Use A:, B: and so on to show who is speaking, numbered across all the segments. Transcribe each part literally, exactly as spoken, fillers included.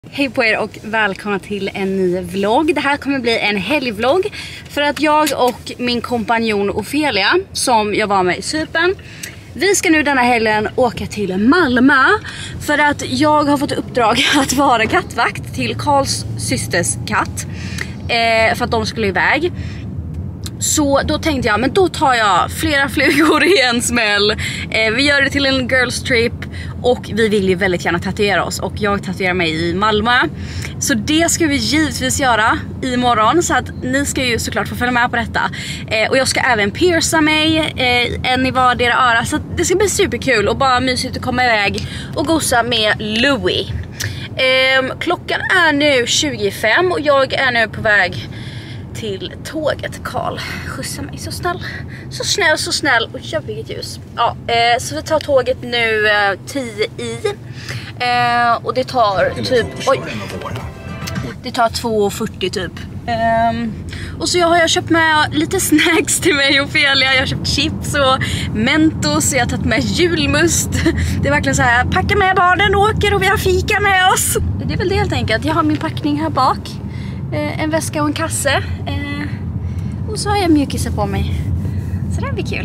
A: Hej på er och välkomna till en ny vlogg. Det här kommer bli en helgvlogg för att jag och min kompanjon Ofelia, som jag var med i Cypern, vi ska nu denna helgen åka till Malmö för att jag har fått uppdrag att vara kattvakt till Karls systers katt, eh, för att de skulle iväg. Så då tänkte jag, men då tar jag flera flugor i en smäll. eh, Vi gör det till en girls trip. Och vi vill ju väldigt gärna tatuera oss. Och jag tatuerar mig i Malmö. Så det ska vi givetvis göra imorgon. Så att ni ska ju såklart få följa med på detta. eh, Och jag ska även pierca mig, eh, en i vardera öra. Så det ska bli superkul och bara mysigt att komma iväg och gosa med Louis. eh, Klockan är nu tjugofem och jag är nu på väg till tåget. Karl skjutsar mig, så snäll. Så snäll, så snäll. Och jag vilket ljus. Ja, eh, så vi tar tåget nu eh, tio i. Eh, och det tar typ... Oj. Det tar två fyrtio typ. Eh, och så jag har jag köpt med lite snacks till mig och Ofelia. Jag har köpt chips och Mentos. Jag har tagit med julmust. Det är verkligen så här, packa med barnen, åker och vi har fika med oss. Det är väl det helt enkelt. Jag har min packning här bak. En väska och en kasse. Och så har jag mjukisar på mig. Så det blir kul.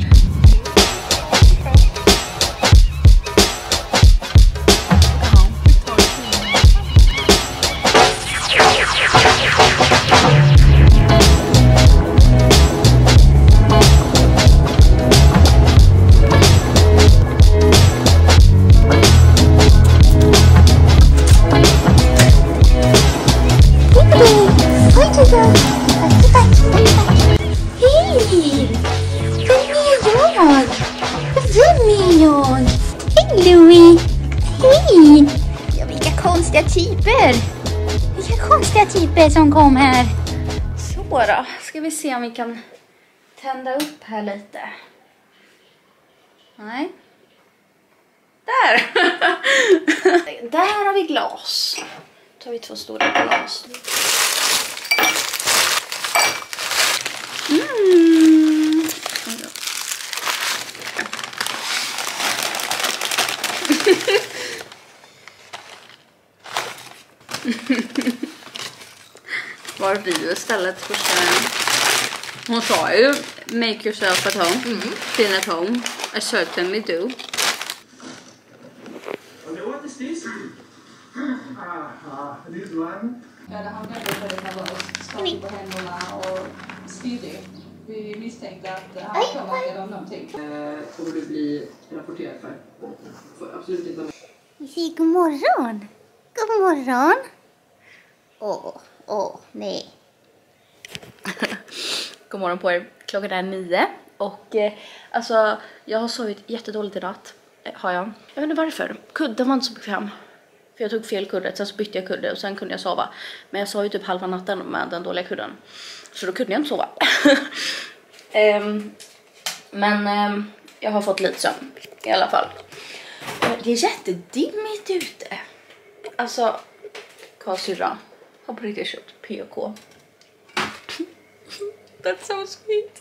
A: Typer. Vilka konstiga typer som kom här. Så då, ska vi se om vi kan tända upp här lite. Nej. Där. Där har vi glas. Då tar vi två stora glas. Mm. Var vi istället första. Hon sa ju make yourself at home, mm. Feel at home. I certainly do.
B: What is this? Ah, this one.
C: Ja, det handlar om att det var skador på händerna och styrig. Vi misstänkte att han påverkade någonting. Eh, kommer du bli rapporterad för? Får absolut inte.
D: Säg god morgon. God morgon. Åh, åh, nej.
A: God morgon på er. Klockan är nio. Och eh, alltså, jag har sovit jättedåligt i natt. Eh, har jag. Jag vet inte varför. Kudden var inte så bekväm. För jag tog fel kudde. Sen så bytte jag kudde och sen kunde jag sova. Men jag sov ju typ halva natten med den dåliga kudden. Så då kunde jag inte sova. um, men um, jag har fått lite sömn. I alla fall. Det är jättedimmigt ute. Alltså, Karls syrra har på riktigt köpt P och K. That's so sweet.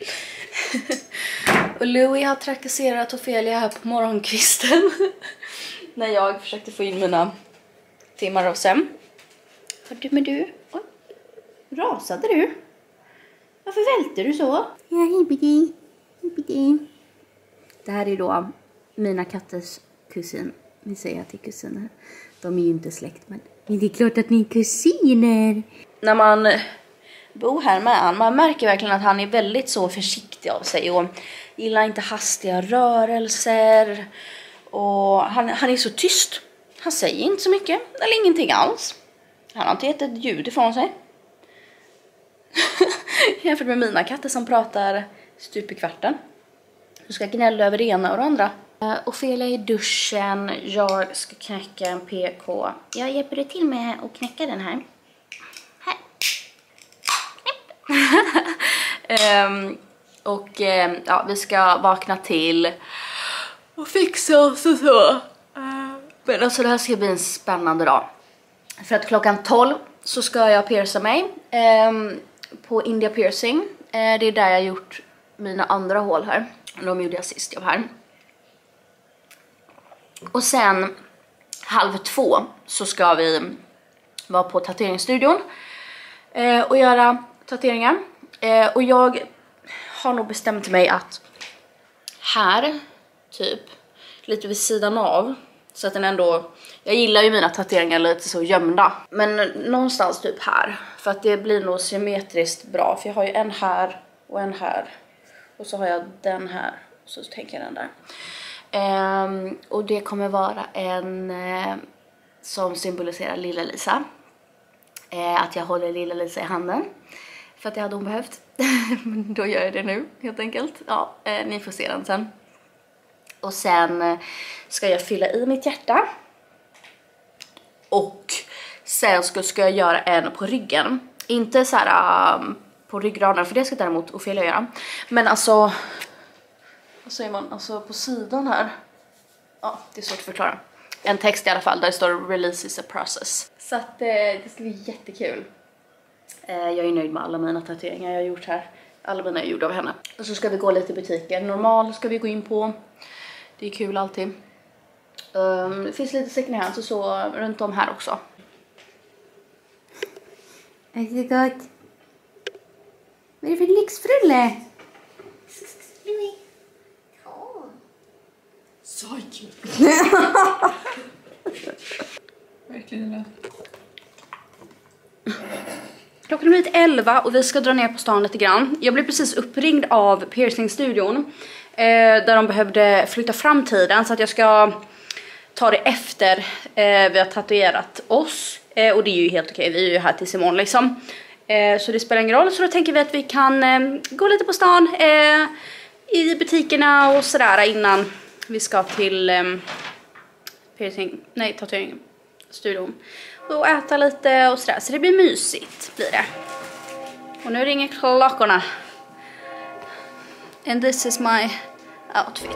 A: Och Louis har trakasserat Ofelia här på morgonkvisten. När jag försökte få in mina timmar av sömn. Vad du med du? Oj. Rasade du? Varför välte du så?
D: Ja, hibbidi. Hibbidi.
A: Det här är då mina katters kusin. Vi säger att det är kusiner. De är ju inte släkt, men det är klart att ni är kusiner. När man bor här med han, man märker verkligen att han är väldigt så försiktig av sig. Och gillar inte hastiga rörelser. Och han, han är så tyst. Han säger inte så mycket, eller ingenting alls. Han har inte gett ett ljud ifrån sig. Jämfört med mina katter som pratar stup i kvarten. Du ska gnälla över det ena och det andra. Uh, Ofelia i duschen. Jag ska knäcka en P K. Jag hjälper dig till med att knäcka den här. Här. um, och um, ja, vi ska vakna till och fixa oss och så. Uh, men alltså det här ska bli en spännande dag. För att klockan tolv så ska jag pierca mig um, på India Piercing. Uh, det är där jag gjort mina andra hål här. De gjorde jag sist jag var här. Och sen halv två så ska vi vara på tatueringsstudion eh, och göra tatueringar. Eh, och jag har nog bestämt mig att här, typ, lite vid sidan av, så att den ändå, jag gillar ju mina tatueringar lite så gömda, men någonstans typ här, för att det blir nog symmetriskt bra, för jag har ju en här och en här, och så har jag den här, och så tänker jag den där. Um, och det kommer vara en uh, som symboliserar Lilla Lisa. Uh, att jag håller Lilla Lisa i handen, för att det hade hon behövt. Då gör jag det nu, helt enkelt. Ja, uh, ni får se den sen. Och sen uh, ska jag fylla i mitt hjärta. Och sen ska, ska jag göra en på ryggen. Inte så här um, på ryggraden, för det ska däremot Ofelia göra. Men alltså, vad säger man? Alltså på sidan här. Ja, det är svårt att förklara. En text i alla fall där det står "Release is a process". Så att eh, det ska bli jättekul. Eh, jag är nöjd med alla mina tatueringar jag har gjort här. Alla mina är gjorda av henne. Och så ska vi gå lite i butiken. Normal ska vi gå in på. Det är kul alltid. Um, det finns lite second hand och så runt om här också.
D: Är det gott? Vad är det för lyxfrulle?
C: Psyk! Verkligen.
A: Klockan har blivit elva och vi ska dra ner på stan lite grann. Jag blev precis uppringd av piercingstudion. Eh, där de behövde flytta fram tiden, så att jag ska ta det efter eh, vi har tatuerat oss. Eh, och det är ju helt okej, vi är ju här tills imorgon liksom. Eh, så det spelar ingen roll, så då tänker vi att vi kan eh, gå lite på stan. Eh, I butikerna och sådär innan vi ska till eh, piercing, nej tatueringsstudion. Och äta lite och sådär, så det blir mysigt blir det. Och nu ringer klockorna. And this is my outfit.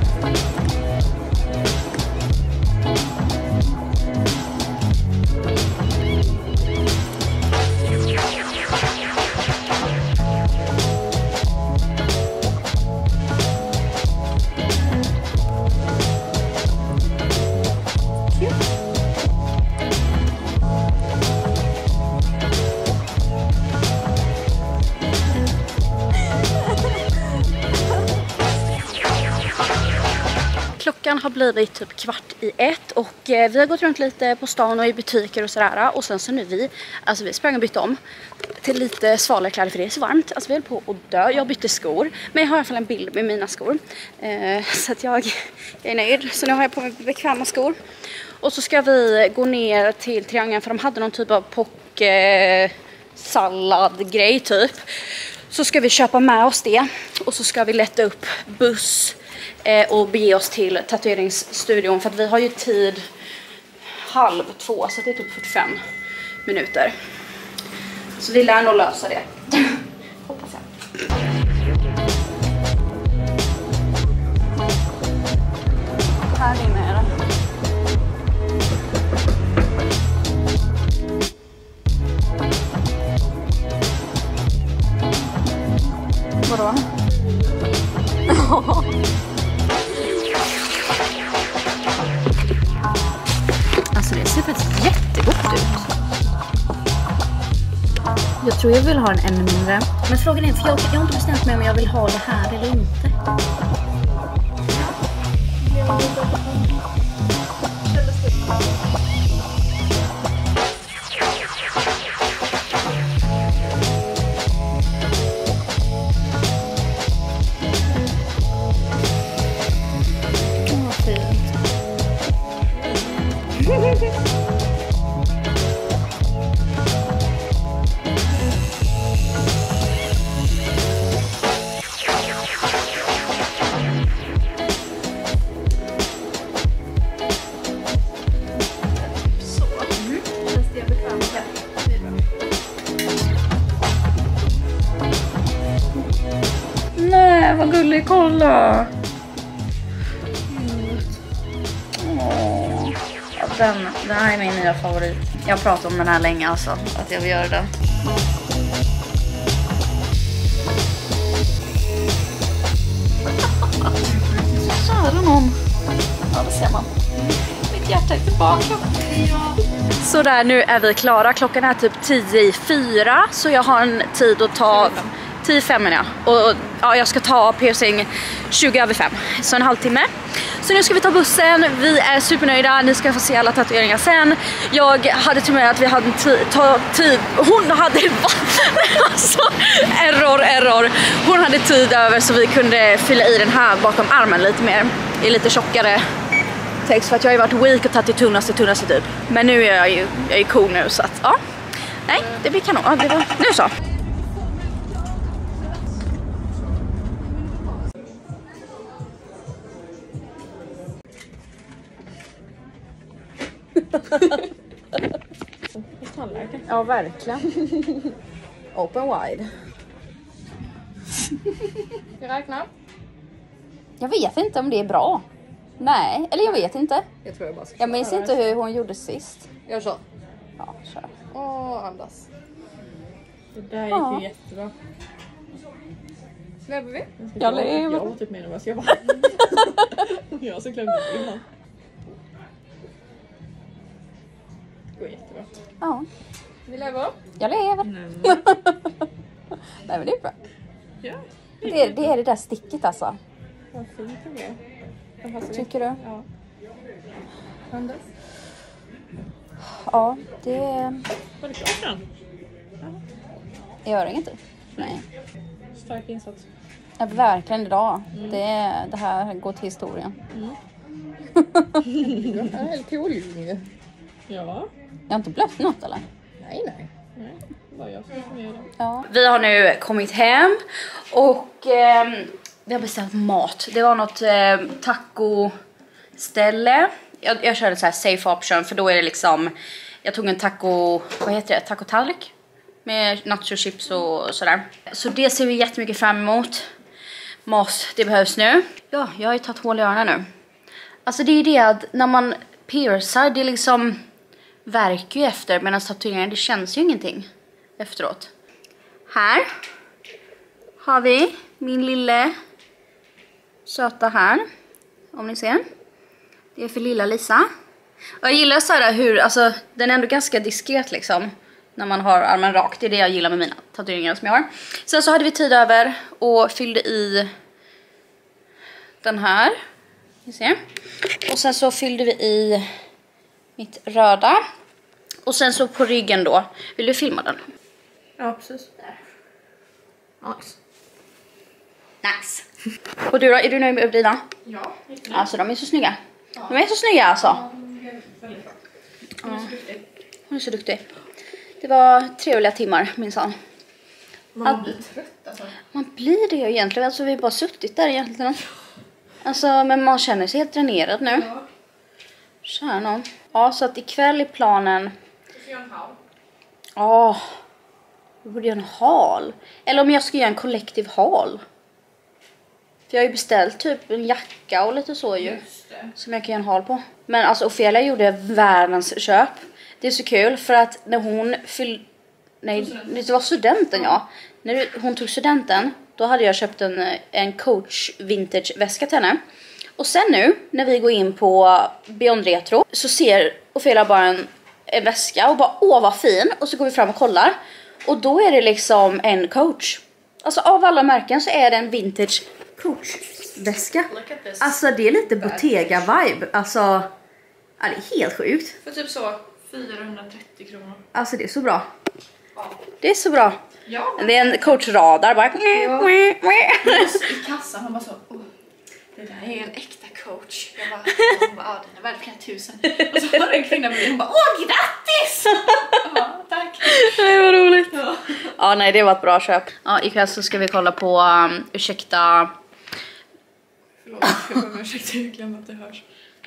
A: Klockan har blivit typ kvart i ett och eh, vi har gått runt lite på stan och i butiker och sådär. Och sen så nu vi, alltså vi sprang och bytte om till lite svalare kläder för det är så varmt. Alltså vi är på att dö. Jag bytte skor, men jag har i alla fall en bild med mina skor. Eh, så att jag, jag är nöjd. Så nu har jag på mig bekväma skor. Och så ska vi gå ner till Triangeln, för de hade någon typ av pock eh, salladgrej typ. Så ska vi köpa med oss det och så ska vi lätta upp buss och bege oss till tatueringsstudion, för att vi har ju tid halv två, så det är typ fyrtiofem minuter. Så vi lär nog lösa det. Hoppas jag. Här inne är det. Vadå? Alltså det ser faktiskt jättegott ut. Jag tror jag vill ha en ännu mindre. Men frågan är, för jag, jag har inte bestämt mig om jag vill ha det här eller inte. Nej, vad gullig, kolla. Åh. Ja, den, den här är min nya favorit. Jag har pratat om den här länge alltså, att jag vill göra den. Så kära någon. Ja, det ser man. Mitt hjärta är tillbaka. Ja. Så där, nu är vi klara. Klockan är typ tio i fyra. Så jag har en tid att ta... tio fem menar jag. Och ja, jag ska ta piercing tjugo över fem. Så en halvtimme. Så nu ska vi ta bussen. Vi är supernöjda. Ni ska få se alla tatueringar sen. Jag hade till och med att vi hade ta tid. Hon hade... alltså, error, error. Hon hade tid över så vi kunde fylla i den här bakom armen lite mer. I lite tjockare text. För att jag har ju varit weak och tagit det tunnaste, tunnaste typ. Men nu är jag ju, jag är cool nu så att ja. Nej, det blir kanon. Ja, det var, nu så. Ja, verkligen. Open wide.
C: Vi räknar.
A: Jag vet inte om det är bra. Nej, eller jag vet inte.
C: Jag tror jag bara ska
A: Jag minns inte hur hon gjorde sist.
C: Jag kör.
A: Ja, kör.
C: Åh, andas.
E: Det där gick
A: Ja.
E: ju jättebra.
C: Lever vi?
A: Jag lever.
E: Jag var typ med vad jag var. Jag så glömde det innan. Det går jättebra.
A: Ja,
C: Vi lever.
A: jag lever.
E: Nej,
A: Nej, men det är bra.
E: ja,
A: Det är det, är det där sticket alltså.
E: vad fint det var. De passar
A: Tycker du?
E: Ja.
C: Andas.
A: Ja, det
E: Var det klart sen?
A: gör inget. Nej.
E: Stark insats.
A: Ja, verkligen idag. Det, det här går till historien.
C: Jag är helt olycklig.
E: Ja.
A: Jag har inte blött något eller?
C: Nej, nej.
E: Nej, det var jag som gjorde det.
A: Ja. Vi har nu kommit hem och eh, vi har beställt mat. Det var något eh, taco-ställe. Jag, jag körde så här safe option för då är det liksom... Jag tog en taco... Vad heter det? Taco-tallrik. Med nacho-chips och sådär. Så det ser vi jättemycket fram emot. Mat, det behövs nu. Ja, jag har ju tagit hål i öronen nu. Alltså det är det att när man piercar, det liksom verkar ju efter. Medan tatueringar, det känns ju ingenting efteråt. Här har vi min lille söta här. Om ni ser. Det är för lilla Lisa. Och jag gillar så här hur, alltså den är ändå ganska diskret liksom. När man har armen rakt, det är det jag gillar med mina tatueringar som jag har. Sen så hade vi tid över och fyllde i den här. Ni ser. Och sen så fyllde vi i mitt röda. Och sen så på ryggen då. Vill du filma den?
E: Ja, precis.
C: Nice.
A: Nice. Och du då? Är du nöjd med dina?
C: Ja.
A: Alltså de är så snygga. De är så snygga alltså.
C: Väldigt bra.
A: Ja. Hon är så duktig. Det var trevliga timmar minsann.
C: Man blir trött alltså.
A: Man blir det egentligen. Alltså vi har bara suttit där egentligen. Alltså men man känner sig helt dränerad nu.
C: Ja.
A: Så här någon. Ja, så att ikväll i planen.
C: Du får göra en halv.
A: Ja. Vi borde göra en hal. Eller om jag ska göra en kollektiv hal. För jag har ju beställt typ en jacka och lite så ju.
C: Just det.
A: Som jag kan göra en hal på. Men alltså Ofelia gjorde världens köp. Det är så kul för att när hon fyllde... Nej, det var studenten ja. När hon tog studenten, då hade jag köpt en, en Coach vintage väska till henne. Och sen nu, när vi går in på Beyond Retro, så ser Ofelia bara en, en väska och bara åh vad fin. Och så går vi fram och kollar. Och då är det liksom en Coach. Alltså av alla märken så är det en vintage Coach-väska. Alltså det är lite Bottega-vibe. Alltså, ja, det är helt sjukt.
C: För typ så fyrahundratrettio kronor.
A: Alltså det är så bra.
C: Ja.
A: Det är så bra.
C: Ja.
A: Det är en Coach-radar bara.
C: Ja. I kassan han bara så. Oh, det där är en äkta Coach. Jag bara, hon bara, ja, den är värd flera tusen. Och så var det en kvinna med och bara, åh grattis! Ja, tack.
A: Det var roligt.
C: Ja.
A: Ja, nej, det var ett bra köp. Ja, ikväll så ska vi kolla på um, ursäkta.
C: Förlåt, jag ber om ursäkt, jag glömde att det hörs.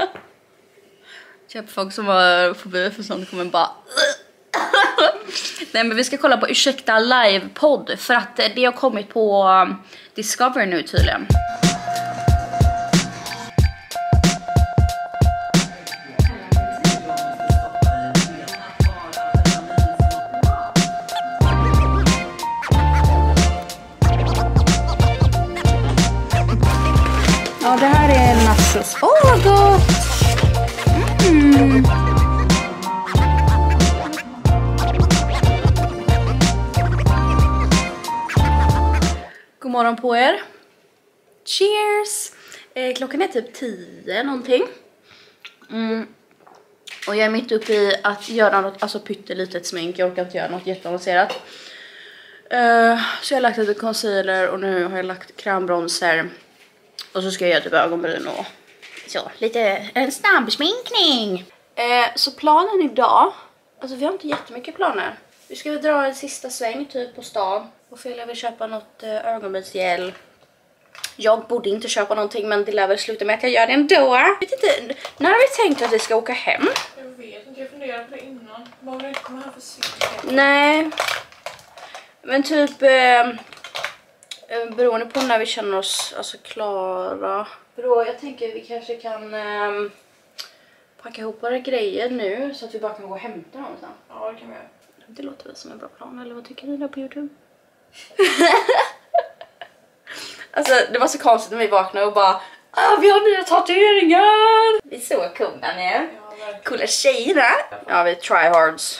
A: Köp folk som var fobi för sånt kommer bara. Nej, men vi ska kolla på ursäkta live-podd. För att det har kommit på um, Discovery nu tydligen. Ja, det här är nachos. Åh, vad gott! Mm. morgon på er. Cheers! Eh, klockan är typ tio någonting. Mm. Och jag är mitt uppe i att göra något, alltså pyttelitet smink. Jag orkar inte göra något jätteavancerat. Uh, så jag har lagt lite concealer och nu har jag lagt krämbronser. Och så ska jag göra typ ögonbryn och så, lite en snabb sminkning. Uh, så planen idag, alltså vi har inte jättemycket planer. Vi ska dra en sista sväng typ på stan. Och Felia vill köpa något uh, ögonbrynsgel. Jag borde inte köpa någonting, men det lär väl sluta med att jag gör det ändå. Jag vet inte, när har vi tänkt att vi ska åka hem?
E: Jag vet inte, jag funderade på det innan. Vad vill jag komma här för sent?
A: Nej. Men typ eh, beroende på när vi känner oss alltså klara. Bro, jag tänker vi kanske kan eh, packa ihop våra grejer nu så att vi bara kan gå och hämta dem sen.
E: Ja, det kan vi göra.
A: Det låter väl som en bra plan, eller vad tycker ni där på YouTube? Alltså det var så konstigt när vi vaknade och bara ah, vi har nya tatueringar! Vi är så coola nu.
E: Ja,
A: coola tjejerna. Ja, vi är tryhards.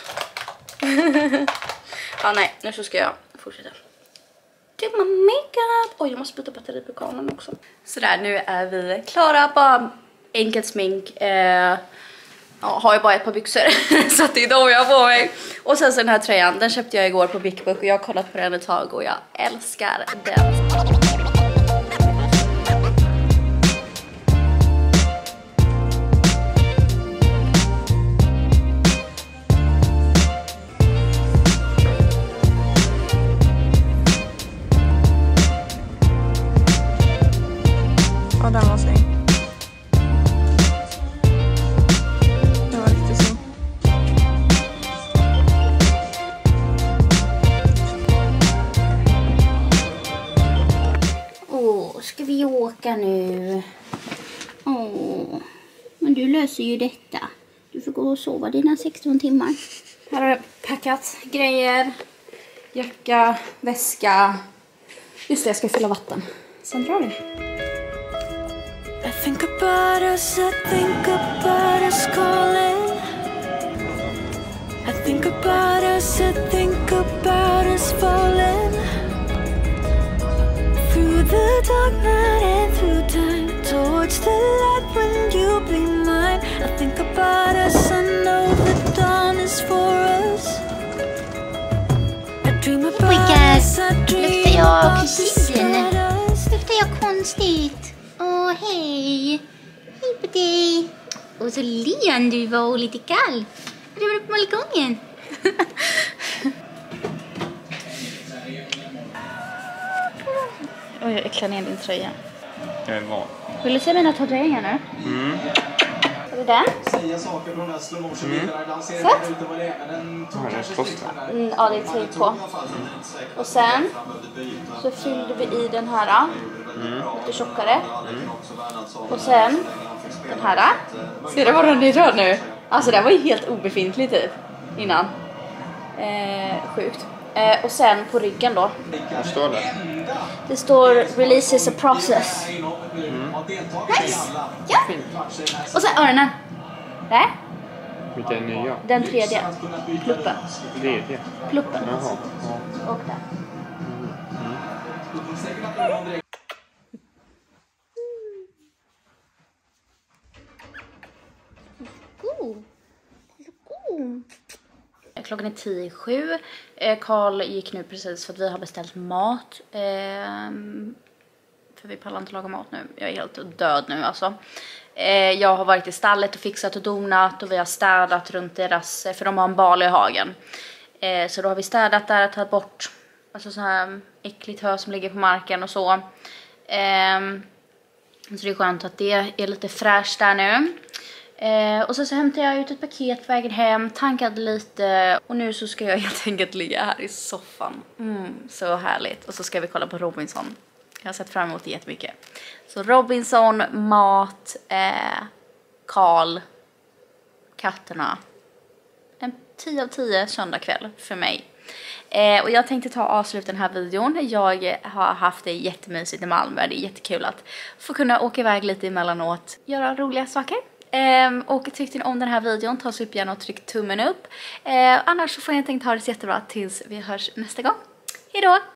A: Ja, nej, nu så ska jag fortsätta. Do my makeup. Oj, jag måste byta batteri på kameran också. Sådär, nu är vi klara. Bara enkelt smink. Eh, ja, har jag bara ett par byxor. Så att det är de jag har på mig. Och sen så den här tröjan, den köpte jag igår på Big Book. Och jag har kollat på den ett tag och jag älskar den.
E: Ja, den var snygg. Den var riktigt snygg.
D: Åh, ska vi åka nu? Åh, men du löser ju detta. Du får gå och sova dina sexton timmar.
A: Här har jag packat grejer. Jacka, väska. Just det, jag ska fylla vatten. Sen drar vi.
F: I think about us, I think about us calling. I think about us, I think about us falling. Through the dark night and through time, towards the light when you be mine. I think about us, I know the dawn is for us. I dream about us, I dream
D: Luktar jag
F: about
D: kusin?
F: beside us.
D: Luktar jag konstigt? Åh, hej. Hej på dig. Och så len du var och lite kall. Det var på balkongen.
A: Oj, jag äcklar ner din tröja.
G: Jag är van.
A: Vill du se mina tatueringar nu?
G: Mm.
A: Är det den?
B: Säga saker från den slow motion bilderna. Ibland ser
A: Så.
B: det ut att vara det, men den tog
G: Ja, det
B: kanske
G: kostar.
B: stryk den där.
A: Mm, ja, det är tejp på. Och sen så fyllde vi i den här. Lite tjockare. Och sen den här. Ser du vad den är röd nu? Alltså den var ju helt obefintlig typ innan. Eh, sjukt. Eh, och sen på ryggen då.
G: Vad står det?
A: Det står release is a process.
D: Nice. Ja. Och så öronen. Där.
G: Vilka är nya?
A: Den tredje. Pluppen.
G: Tredje.
A: Pluppen.
G: Jaha. Ja.
A: Och där.
D: God. God.
A: Klockan är tio i sju. Karl gick nu precis för att vi har beställt mat. Ehm, för vi pallar inte laga mat nu. Jag är helt död nu alltså. Ehm, jag har varit i stallet och fixat och donat. Och vi har städat runt deras, för de har en bal i hagen. Ehm, så då har vi städat där och tagit bort alltså så här äckligt hö som ligger på marken och så. Ehm, så det är skönt att det är lite fräscht där nu. Eh, och så, så hämtade jag ut ett paket på vägen hem, tankade lite och nu så ska jag helt enkelt ligga här i soffan. Mm, så härligt. Och så ska vi kolla på Robinson. Jag har sett fram emot det jättemycket. Så Robinson, mat, eh, Karl, katterna. En tio av tio söndagkväll för mig. Eh, och jag tänkte ta och avsluta den här videon. Jag har haft det jättemysigt i Malmö. Det är jättekul att få kunna åka iväg lite emellanåt. Göra roliga saker. Um, och tyckte ni om den här videon, ta så upp gärna och tryck tummen upp. Uh, annars så får jag tänkt ha det så jättebra tills vi hörs nästa gång. Hej då!